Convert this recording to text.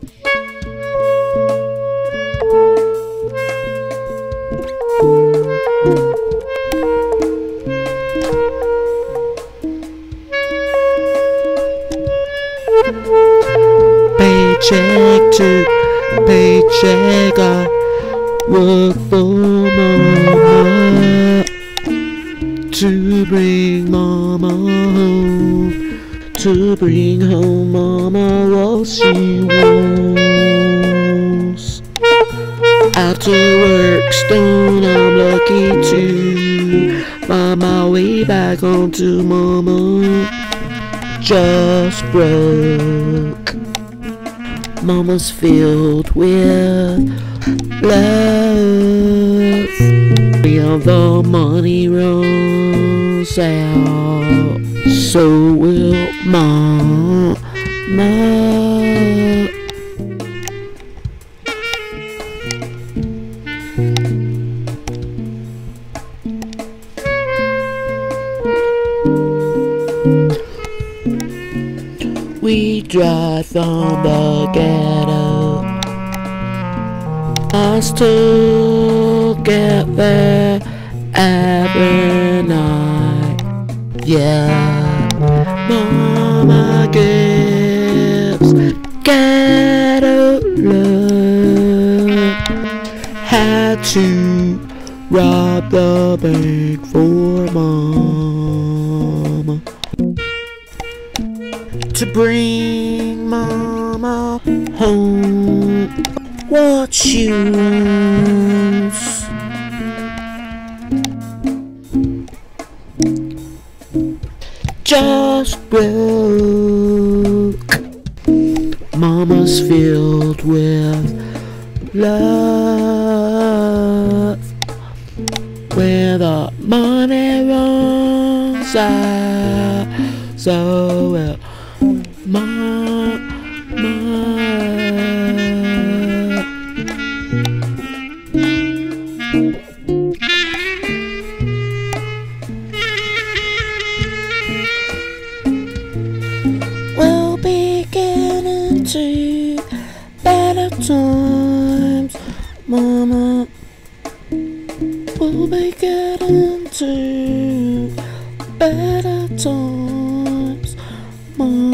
Paycheck to paycheck, I work for mama to bring mama home, to bring home mama what she wants. After work stone, I'm lucky to find my way back home to mama. Just broke. Mama's filled with love. When the money runs out, so will mama. We drive from the ghetto. I still get there every night. Yeah, mama gives ghetto love. Had to rob the bank for mama, to bring mama home what she wants. Just broke. Mama's filled with love. When the money runs out, so will mama. We'll be getting to better times, mama. We'll be getting to better times, mama.